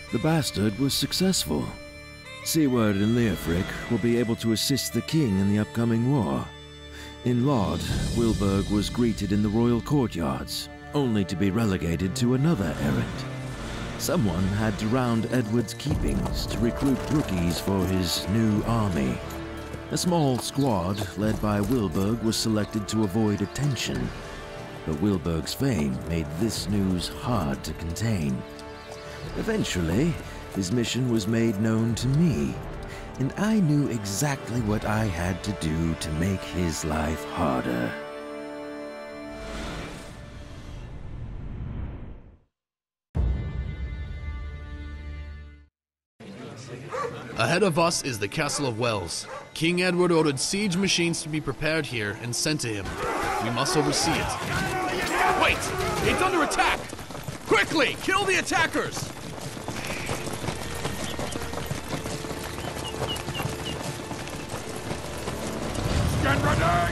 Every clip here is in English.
The bastard was successful. Siward and Leofric will be able to assist the king in the upcoming war. In Lod, Wilburg was greeted in the royal courtyards, only to be relegated to another errand. Someone had to round Edward's keepings to recruit rookies for his new army. A small squad led by Wilburg was selected to avoid attention, but Wilburg's fame made this news hard to contain. Eventually, his mission was made known to me, and I knew exactly what I had to do to make his life harder. Ahead of us is the Castle of Wells. King Edward ordered siege machines to be prepared here and sent to him. We must oversee it. Wait! It's under attack! Quickly! Kill the attackers! Stand ready!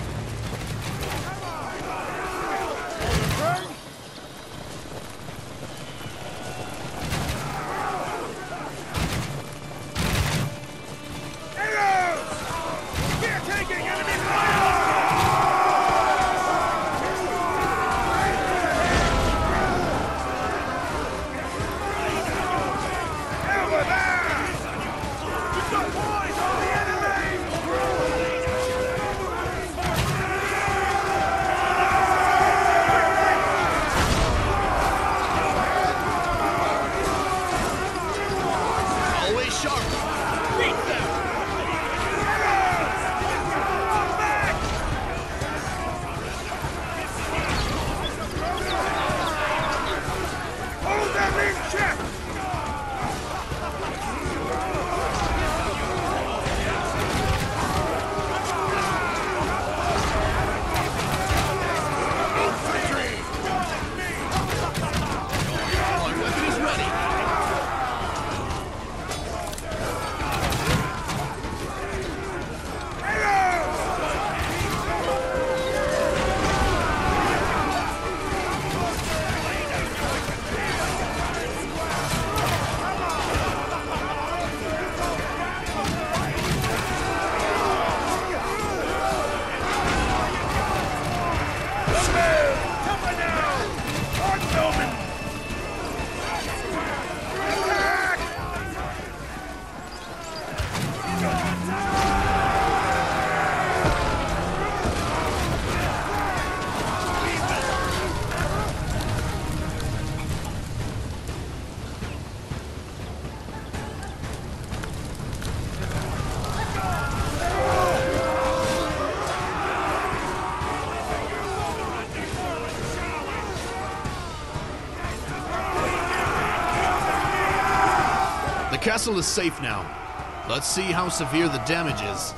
The castle is safe now. Let's see how severe the damage is.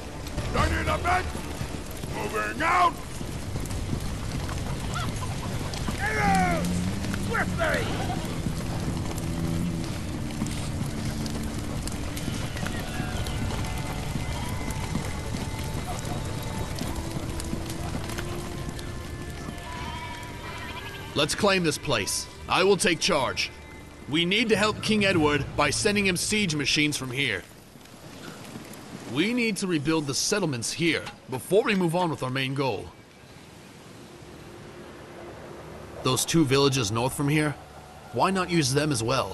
Done in a bit! Moving out! Arrows! Swiftly! Let's claim this place. I will take charge. We need to help King Edward by sending him siege machines from here. We need to rebuild the settlements here before we move on with our main goal. Those two villages north from here, why not use them as well?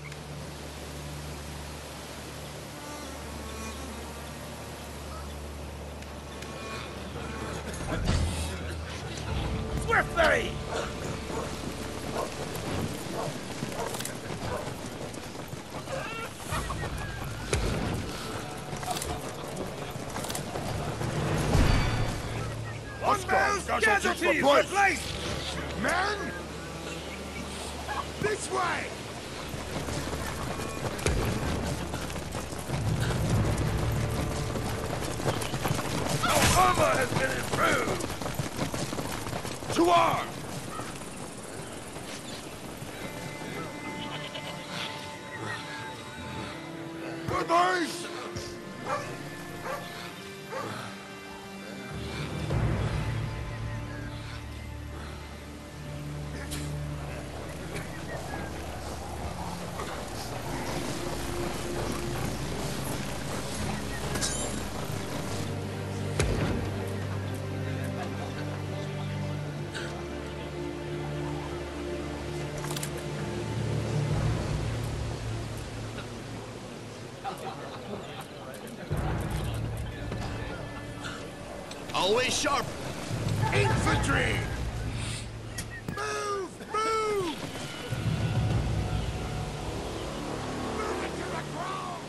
Swiftly! Casualties replaced! Men! This way! Our armor has been improved! To arms! Brothers! Always sharp! Infantry! Move! Move! Move it to the ground!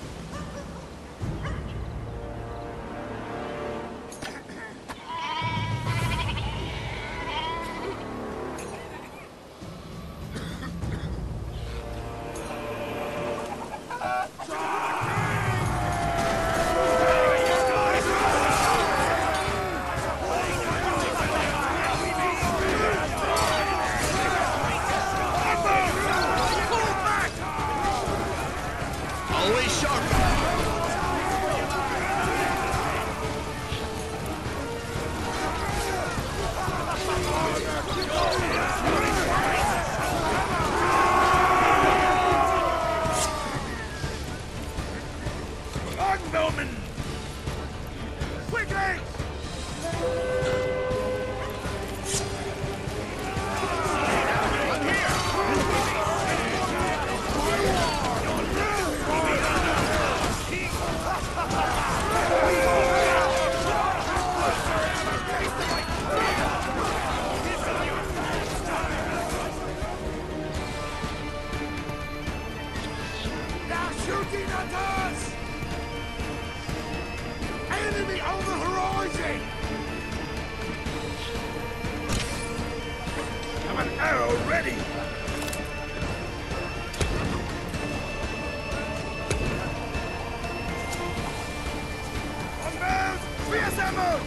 Always sharp! Agnelman! Quickly! Now shooting at us! Enemy on the horizon! Have an arrow ready! On board! Reassemble!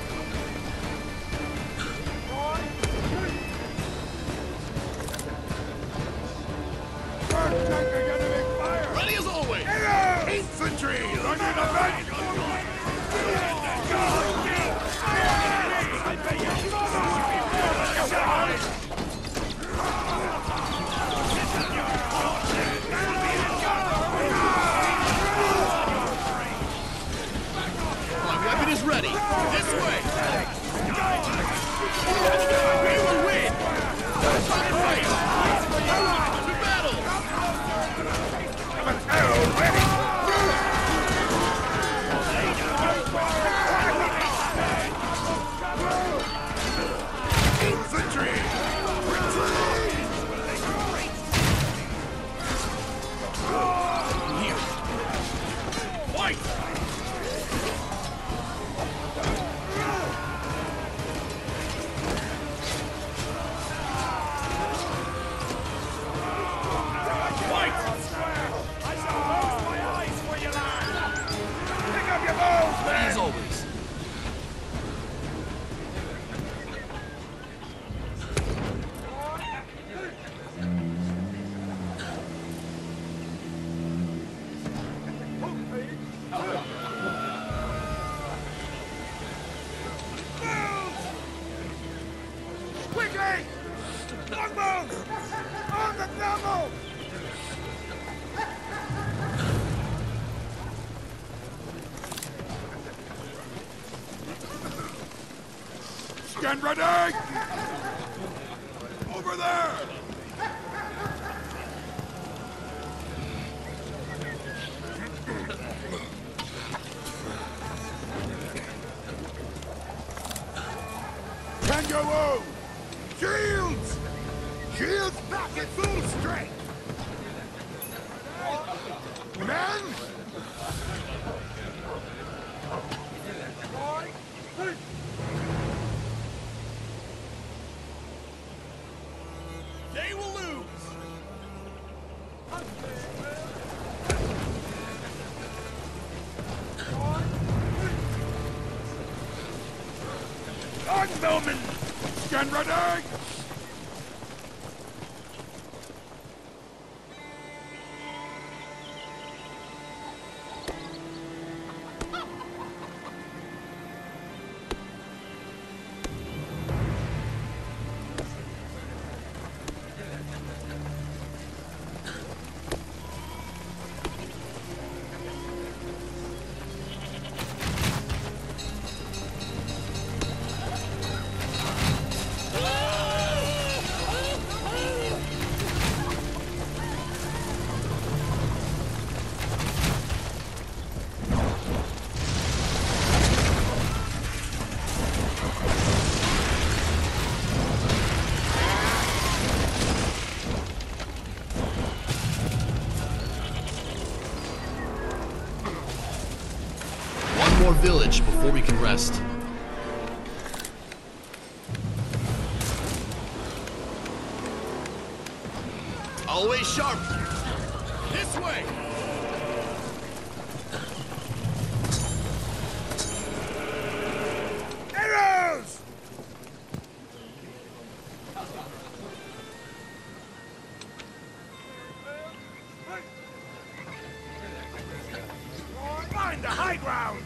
Bird taking enemy fire! Ready as always! Arrow! Infantry! Running the back! My weapon is ready! This way! We will win! Target right! To battle! Have an arrow ready! Infantry! Retreat! Here! Fight! I shall close my eyes for you, lad! Pick up your bows, Ready men! as always! Quickly! Longbows! On the thermal! Stand ready! Over there! Kangaroo! Shields! Shields back at full strength! Men! They will lose! Agnelman! Stand ready! more village before we can rest. Always sharp! This way! Arrows! Find the high ground!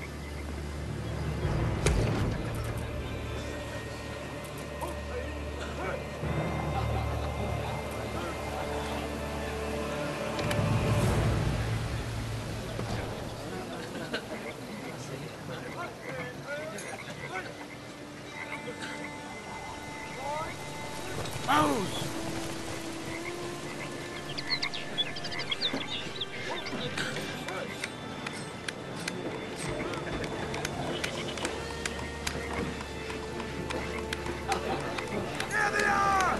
There they are!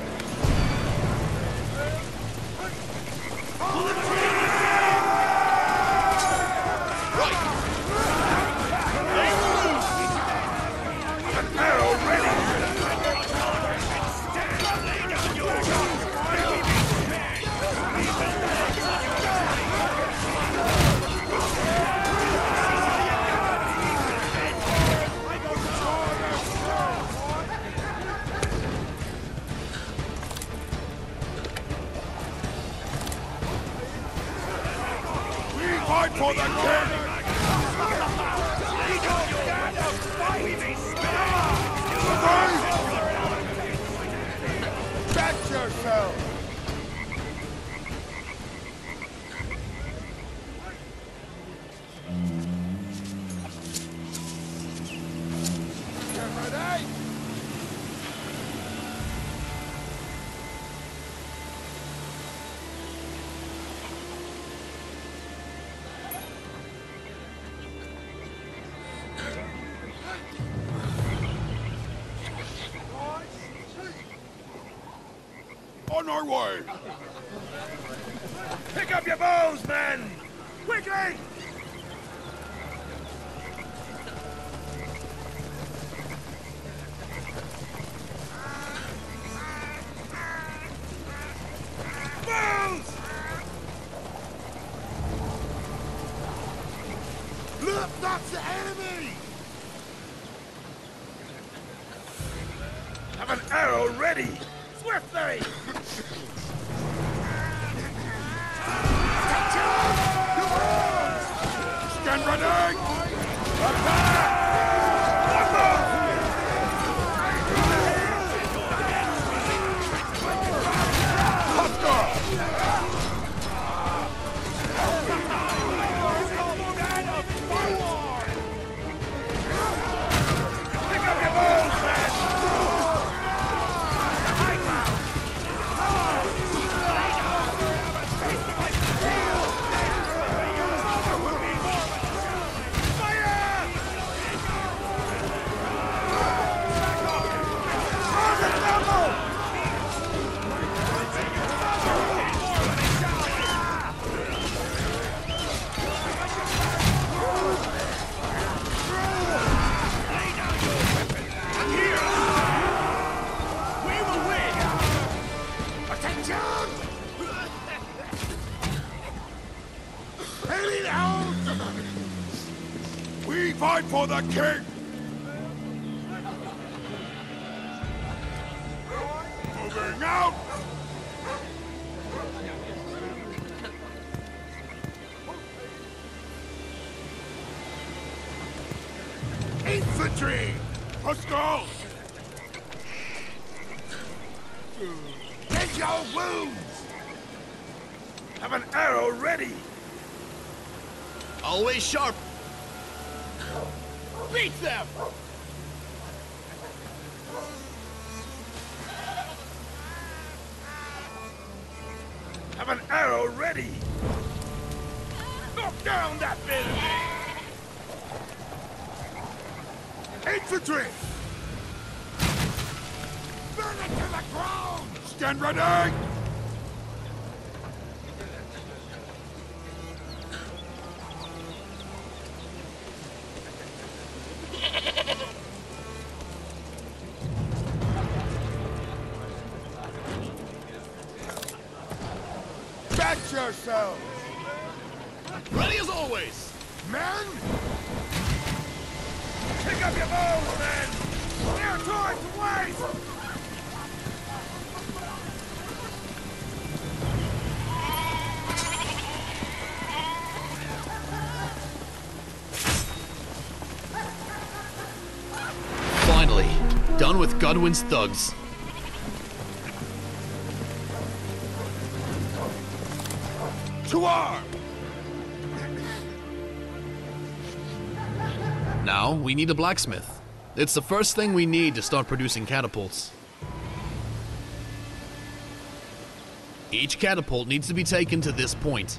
Fight for the king! Catch yourself! Get ready! On our way! Pick up your bows, men! Quickly! Bows! Look, that's the enemy! Have an arrow ready! Swiftly! Stand ready! Attack! Let's go! Pick up your bows, man! We fight for the king! Moving out! Infantry! Let's go! Get your wounds! Have an arrow ready! Always sharp! Beat them! Have an arrow ready! Knock down that building! Infantry! Burn it to the ground! Stand ready! Watch yourselves! Ready as always! Men! Pick up your bows, men! No time to waste! Finally, done with Godwin's thugs. To arms! Now, we need a blacksmith. It's the first thing we need to start producing catapults. Each catapult needs to be taken to this point.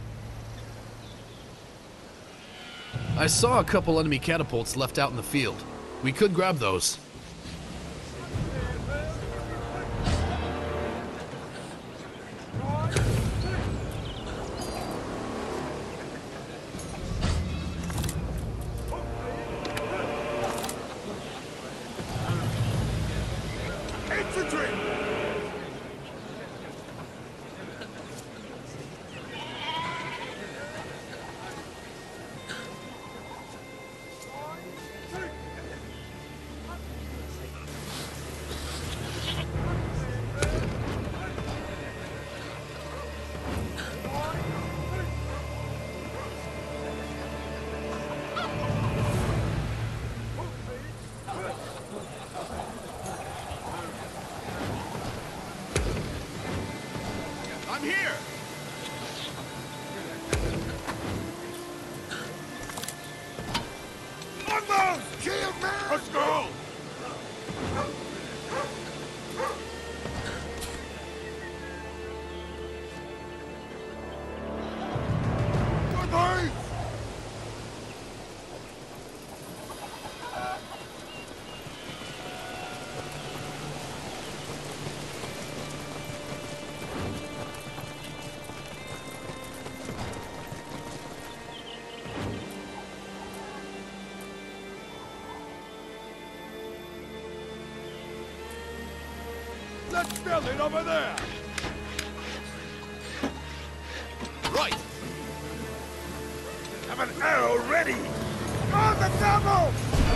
I saw a couple enemy catapults left out in the field. We could grab those. Infantry! I'm here! Longbows! Shield man! Let's go! Good boys! Let's build it over there! Right! Have an arrow ready! On the double!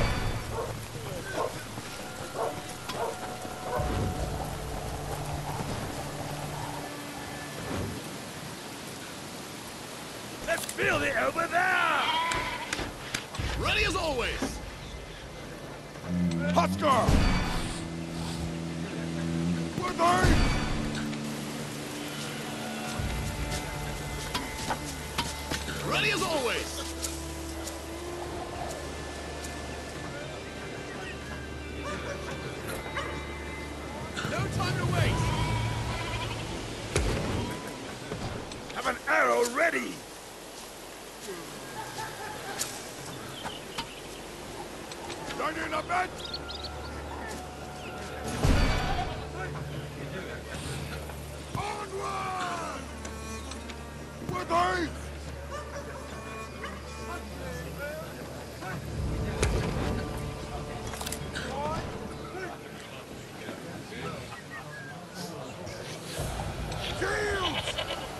Let's build it over there! Ready as always! Husker! We're going! Ready as always! No time to waste! Have an arrow ready! Join in a bit! Onward! We're going! Shields!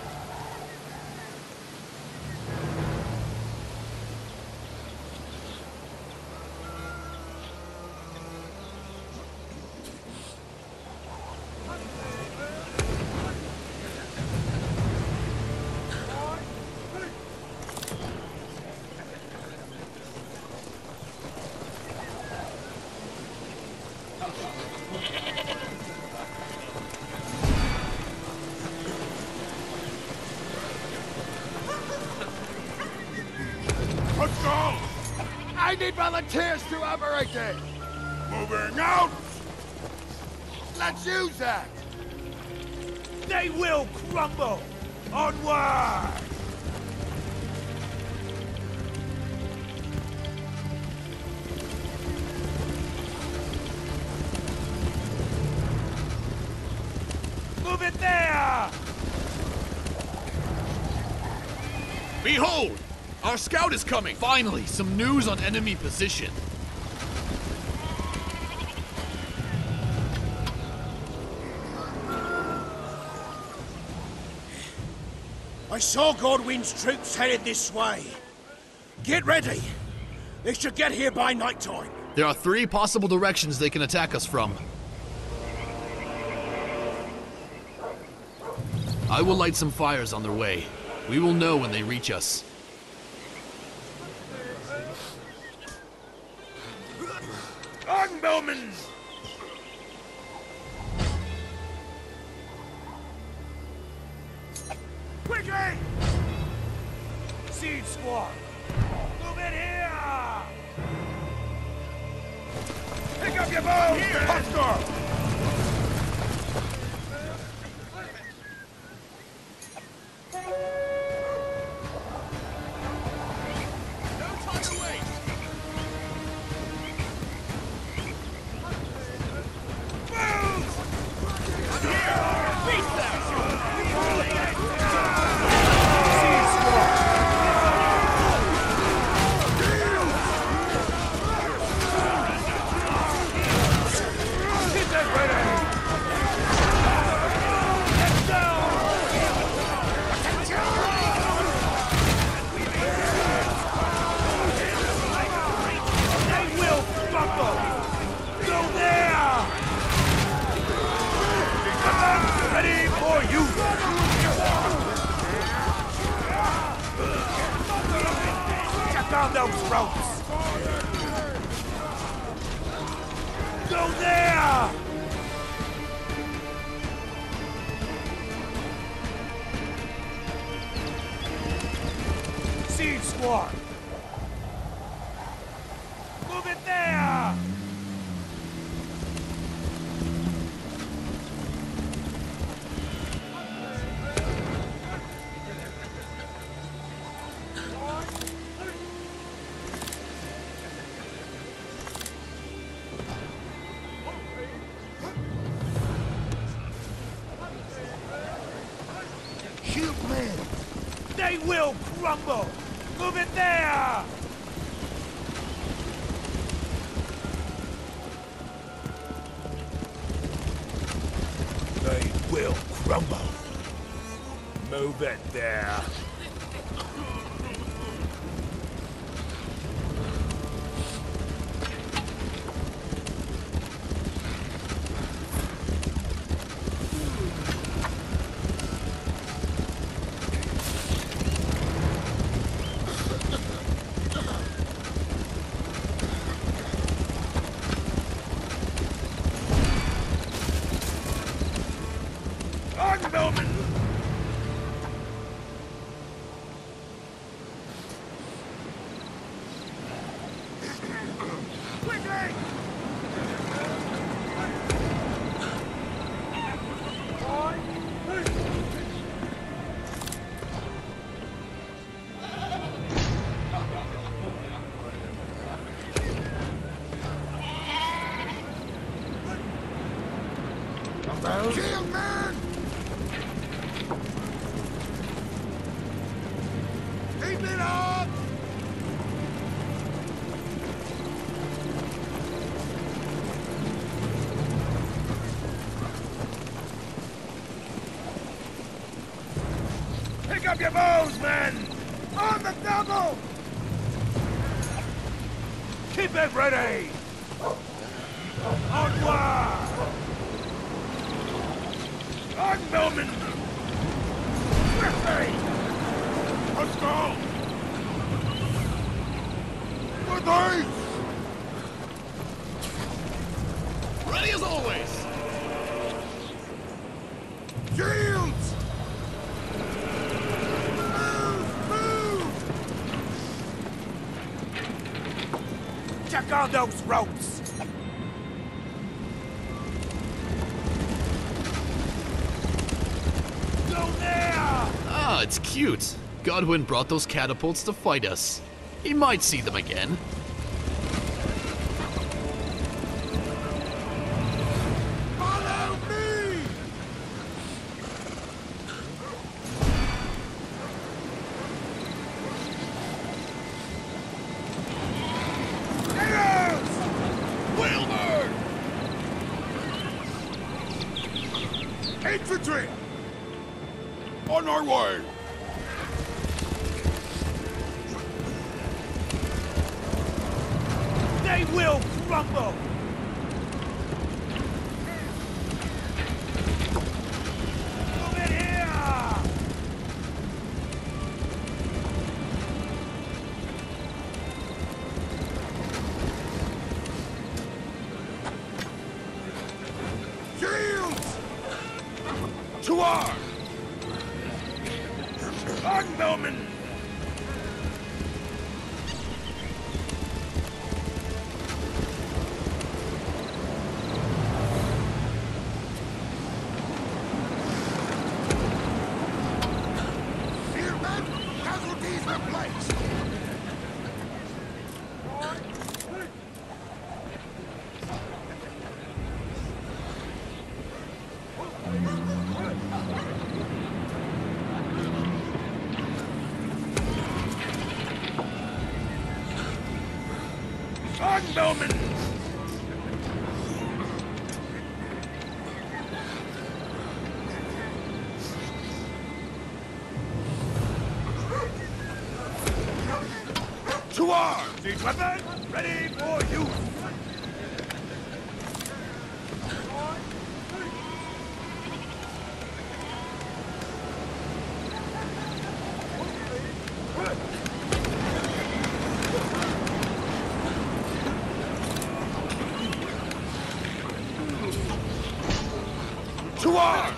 Let's go! I need volunteers to operate it! Moving out! Let's use that! They will crumble! Onward! Move it there! Behold! Our scout is coming! Finally, some news on enemy position. I saw Godwin's troops headed this way. Get ready. They should get here by nighttime. There are 3 possible directions they can attack us from. I will light some fires on their way. We will know when they reach us. On, Bowman! Quickly! Siege squad! Move in here! Pick up your bows! Hostile! Down those ropes! Go there! Siege squad! Move it there! They will crumble! Move it there! They will crumble. Move it there. Bowman! Quickly! Kill, man! Keep it up! Pick up your bows, men! On the double! Keep it ready! Onward! On, Bowman! Quickly! Let's go! Good night! Ready as always! Shields! Move! Check on those ropes! Go there! Ah, it's cute. Godwin brought those catapults to fight us. He might see them again. Follow me! Arrows! Wilbur! Infantry! On our way! will crumble! Move it here! Shields! To arms! Armbowmen! Spearmen! Casualties replaced! Armbowmen! To arms! Each weapon ready for use! To arms!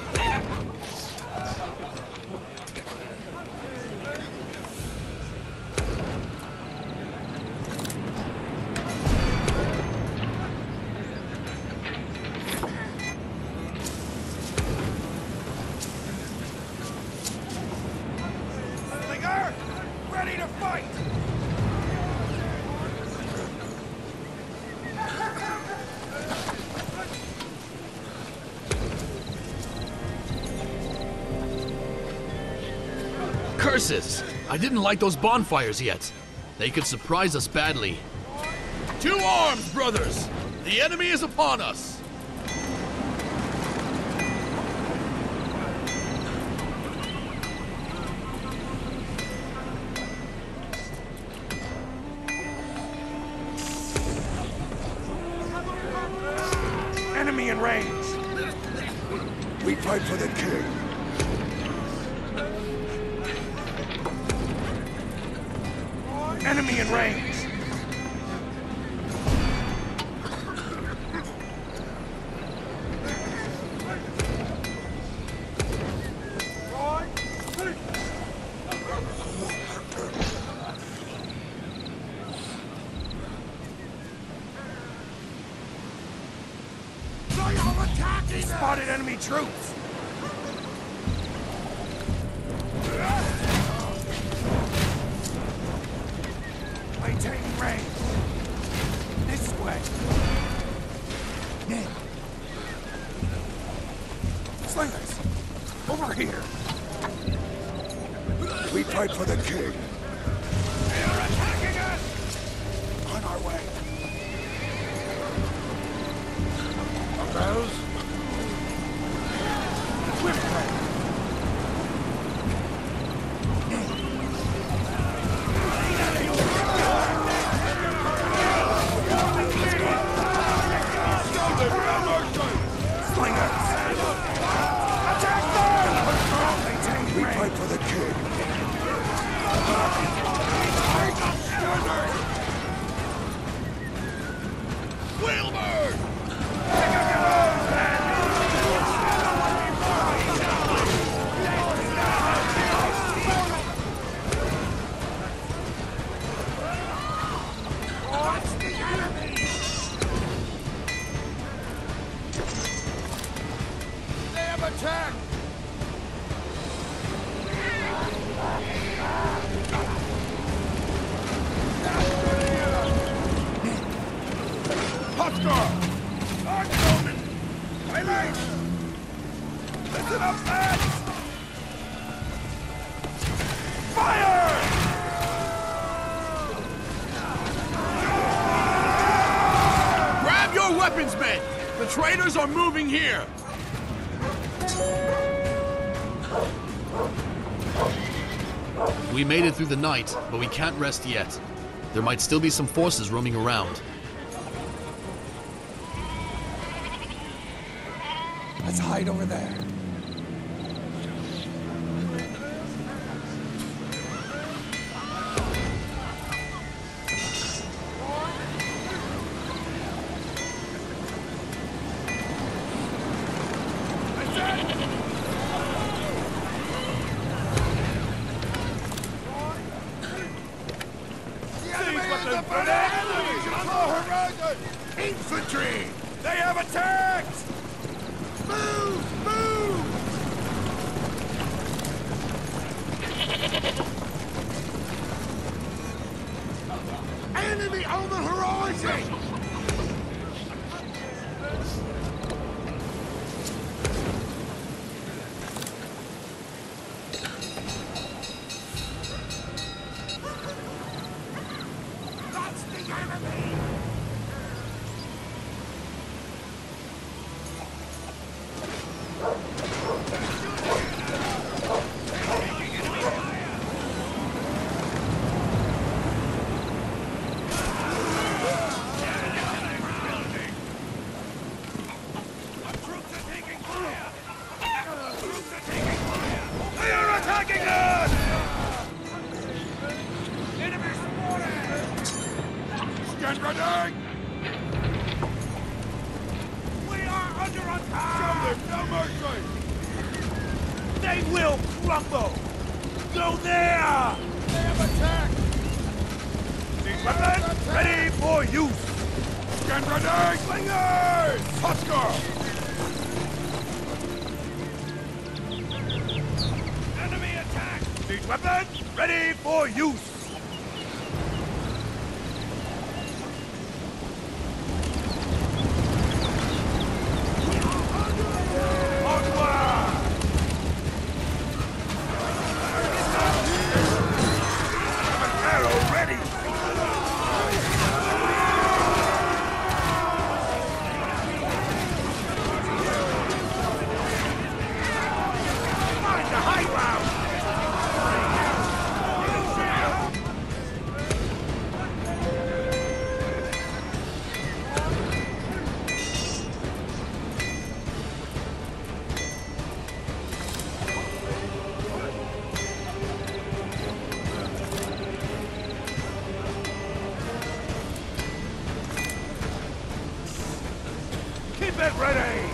Slinger, ready to fight! Curses! I didn't light those bonfires yet. They could surprise us badly. To arms, brothers! The enemy is upon us! Enemy in range! We fight for the king! Enemy in range! Spotted enemy troops! Maintaining range! This way! Men! Slingers! Over here! We fight for the king! They are attacking us! On our way! Arrows? Swiftly! Attack! Hostile! Armbowmen! Highlight! Listen up, lads! Fire! Grab your weapons, men! The traitors are moving here! We made it through the night, but we can't rest yet. There might still be some forces roaming around. Let's hide over there. Infantry! They have attacked! Move! Move! Enemy on the horizon! That's the enemy! Stand ready! We are under attack! Show them no mercy! They will crumble! Go there! They have attacked! These weapons ready for use! Stand ready! Slingers! Husker! Enemy attack! These weapons ready for use! Keep it ready!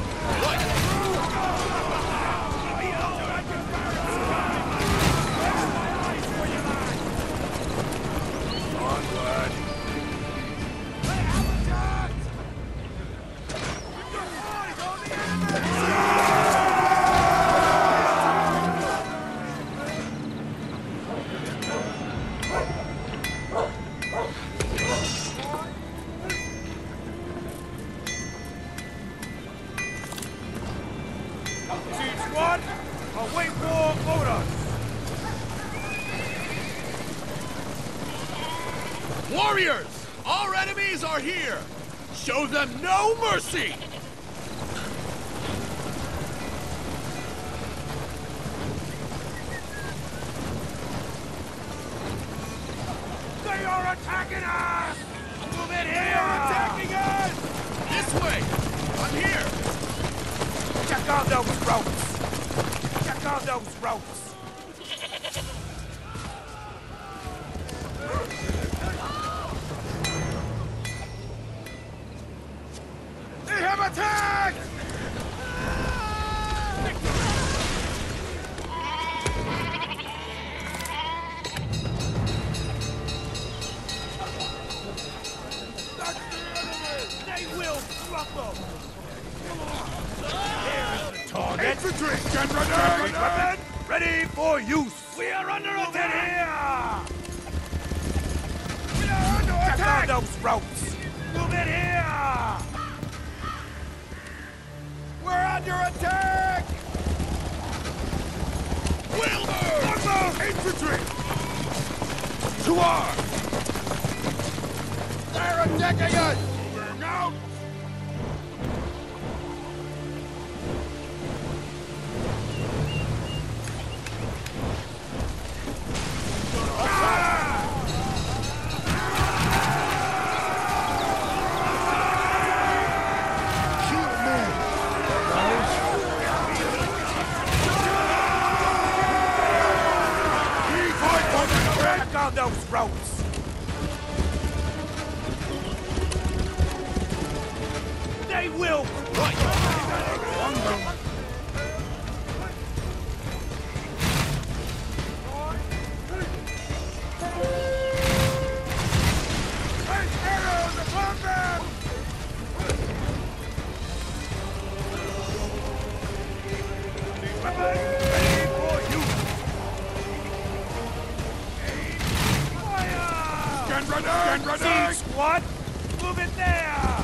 Onward! They have attacked! Your eyes on the enemy! Siege squad, await war orders! Warriors! Our enemies are here! Show them no mercy! They are attacking us! Move in here! They are attacking us! This way! I'm here! Check on those ropes! Check on those ropes! They have attacked! They will crumble! Target! Infantry! Stand ready! Weapon ready for use! We are under attack! We are under Check attack! on those ropes! Move in here! We're under attack! Wilbur! Infantry! To arms! They're attacking us! Moving out! Keep men! Guys! Work on those ropes! They will... Right! One moment. Arrows upon them! Ready for you! Fire! Stand ready! Siege squad! Move it there!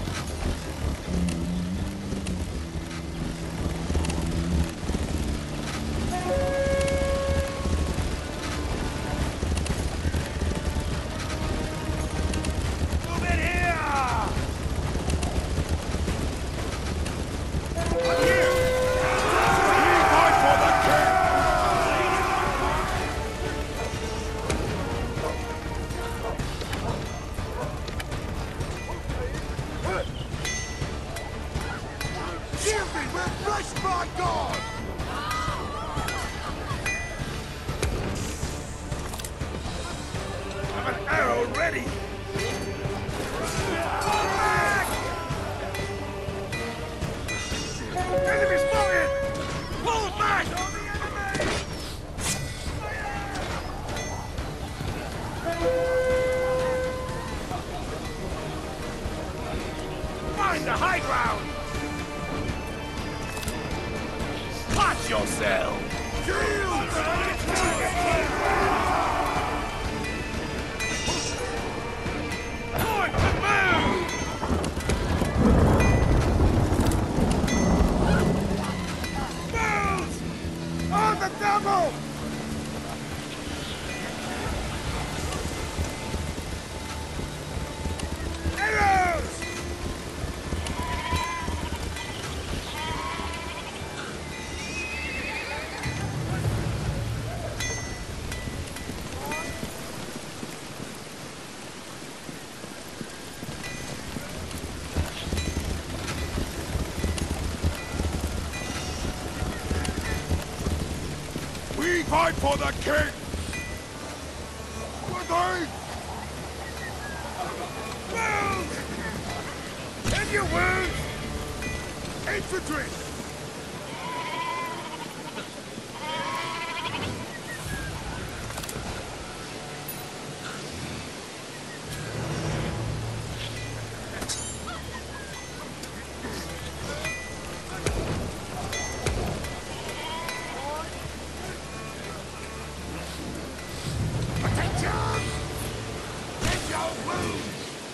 Move it here! Here! We fight for the king! Shield me! We're blessed by God! Have an arrow ready! Enemy spotted! Pull back! On the enemy! Find the high ground! Watch yourself! Time to move! Move! On the double! Arrows! We fight for the king! For they! Move! And your wounds! Infantry! Attention! Take your wounds!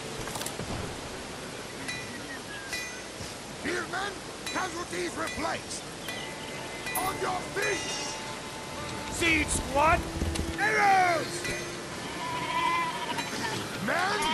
Spearmen, casualties replaced! On your feet! Siege squad! Arrows! Men!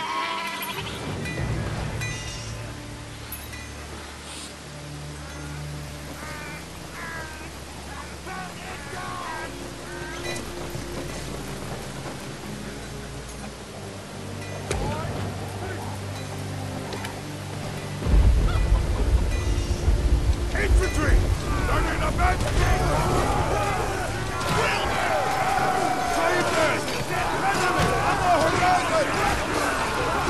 Infantry! Turn in a bed! Save this! Enemy on the horizon!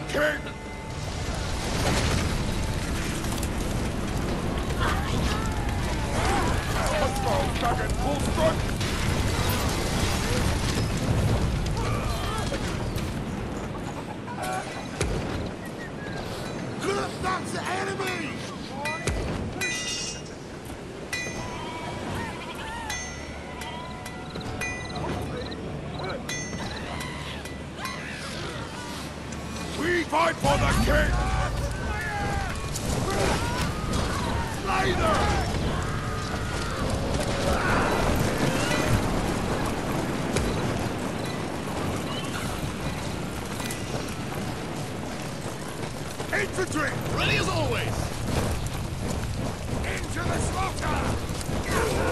king! Hostile dragon full strike! That's the enemy! We fight for the king! Slay them! Infantry! Ready as always! Into the slaughter!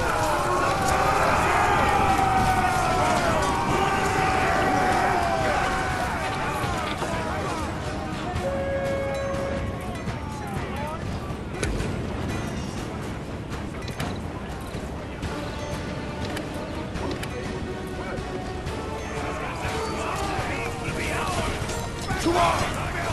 To arms!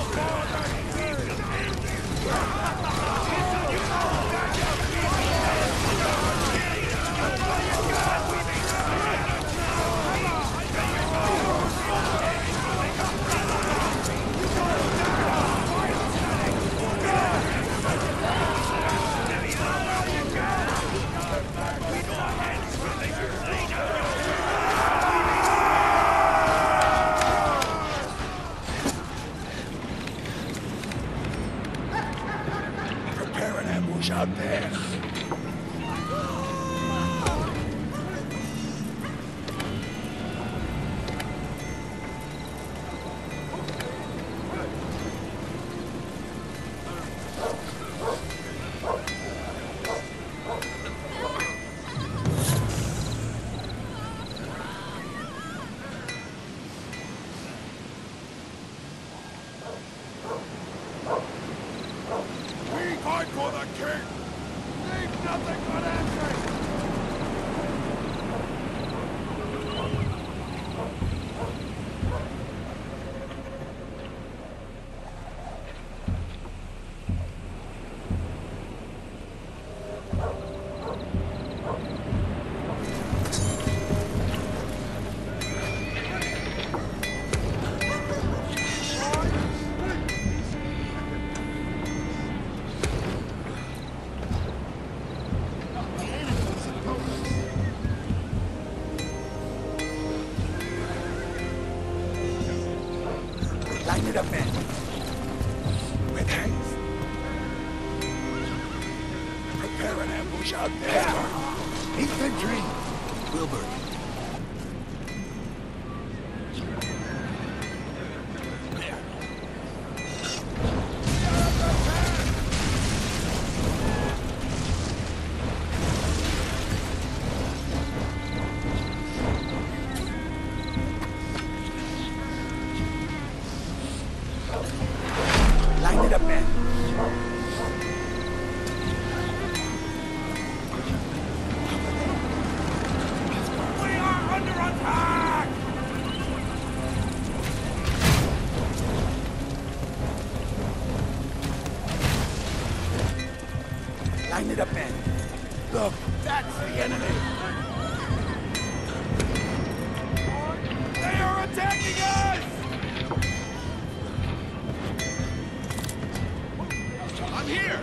Prepare an ambush out there. We fight for the king! Leave nothing but entry! Line it up, men. With hands. Prepare an ambush out there. Infantry. Wilbur. Line it up, men. We are under attack! Line it up, men. Look, that's the enemy. They are attacking us! I'm here!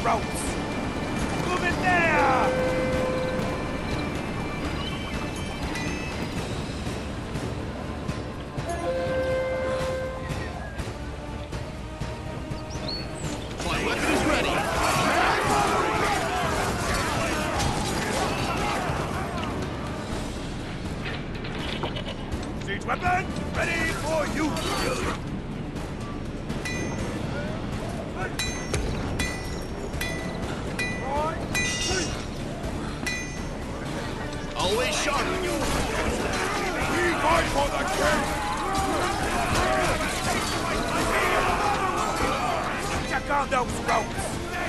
ropes! Move it there! My weapon is ready! Siege weapon, ready for use! Always sharp! We fight for the king! Check on those ropes!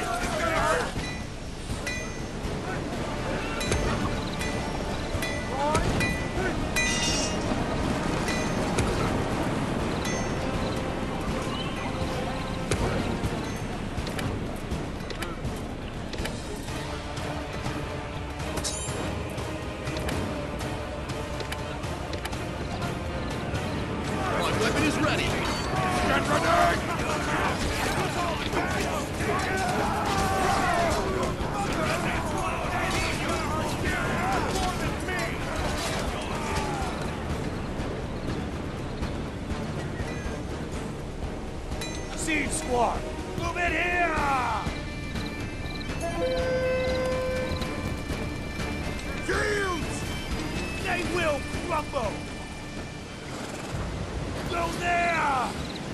My weapon is ready! Get ready! Siege squad, move it here! Shields! They will crumble! Go there!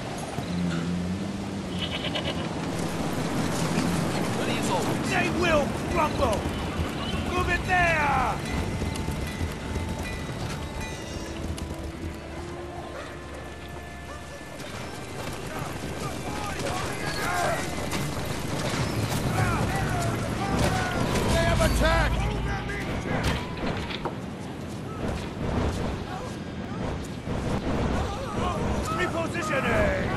Ready as always! They will crumble! Move it there! They have attacked! Repositioning!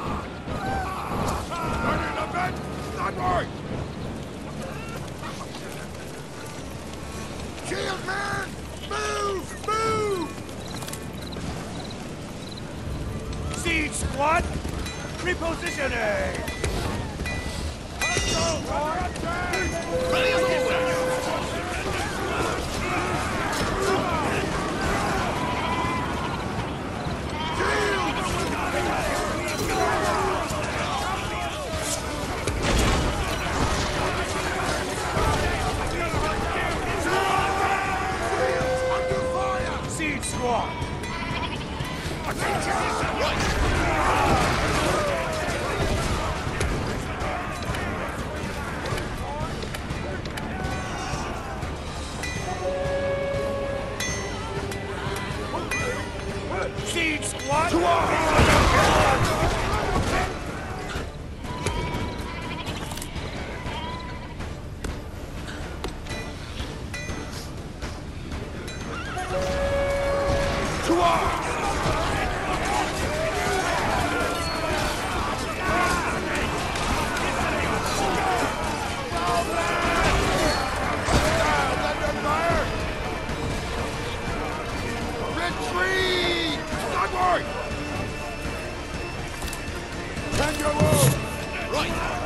Running a bit! Not right! Shield man! Move! Move! Siege squad! Repositioning! Ready as always! Siege squad! Siege squad! To arms! Retreat! Onward! Kangaroo! Right!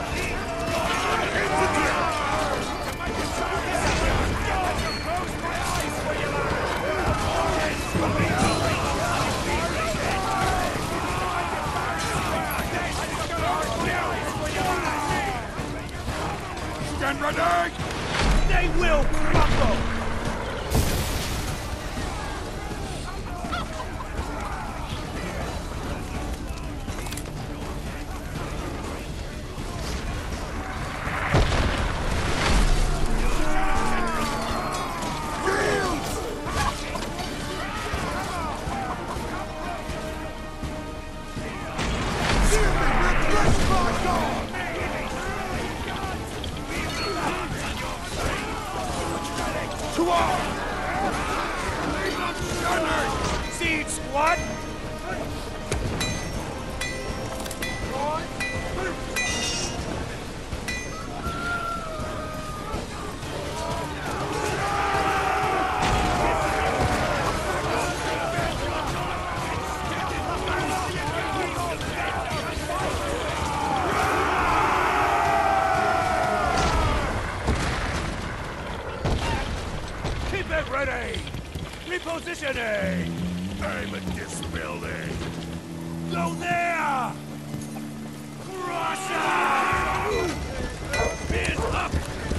Stand ready! They will crumble! Repositioning! Aim at this building! Go there! Crusher! Spears up!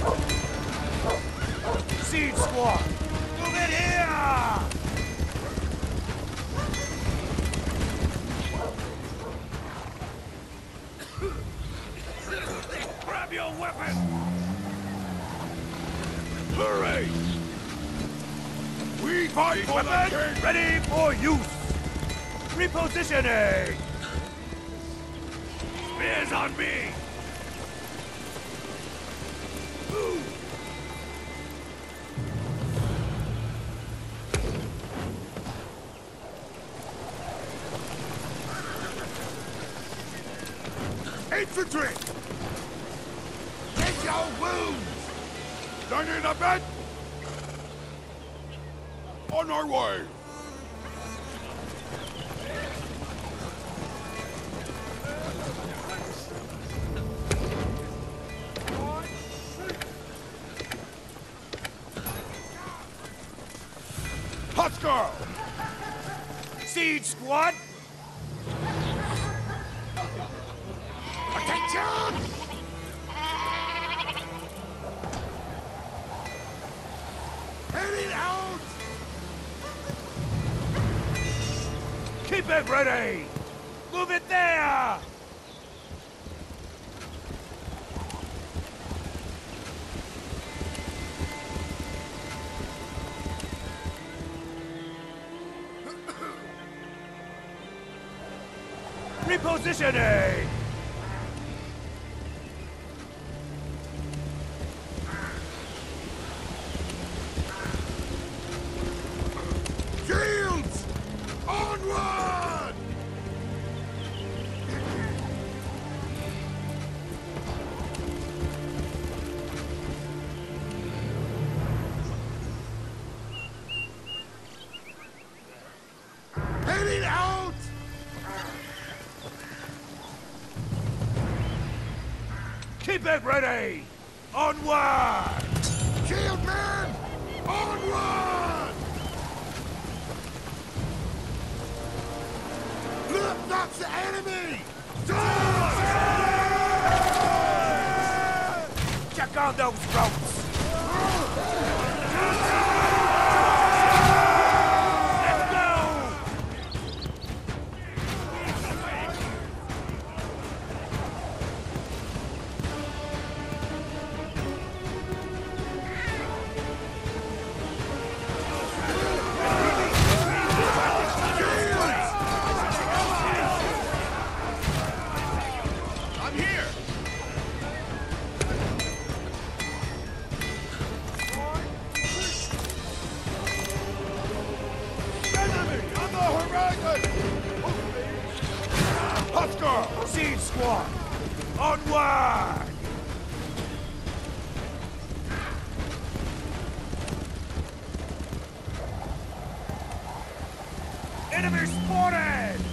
Siege squad! Move it here! Grab your weapon! Hurry! We fight for the king! Ready for use! Repositioning! Spears on me! Move! Infantry! Take your wounds! Don't need a bed! On our way! Husker! Siege squad! Attention! Heading out! Keep it ready! Move it there! Repositioning! Shields! Onward! Heading out! Keep it ready! Onward! Shield man! Onward! Look, that's the enemy! Check on those ropes! Let's go! I'm here! Enemy on the horizon! Husker! Siege squad! Onward! Enemy spotted!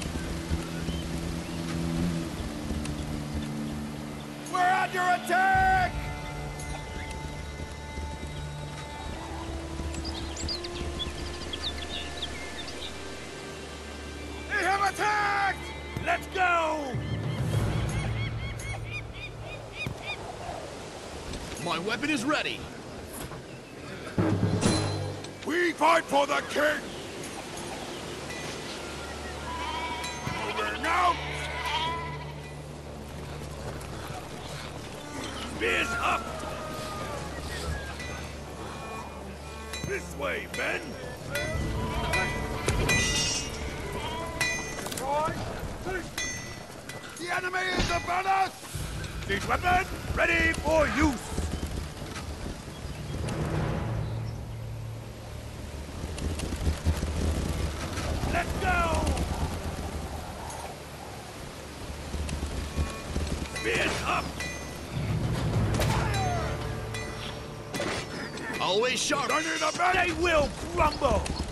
We're under attack! They have attacked! Let's go! My weapon is ready. We fight for the king! Over now! Spears up! This way, men! The enemy is upon us! Siege weapon ready for use! Let's go! Spears up! Always sharp. Under the back! They will crumble!